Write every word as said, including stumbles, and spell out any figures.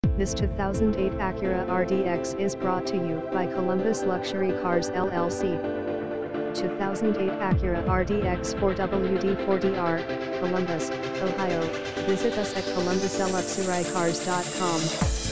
This two thousand eight Acura R D X is brought to you by Columbus Luxury Cars L L C. two thousand eight Acura R D X four W D four D R, Columbus, Ohio. Visit us at columbus luxury cars dot com.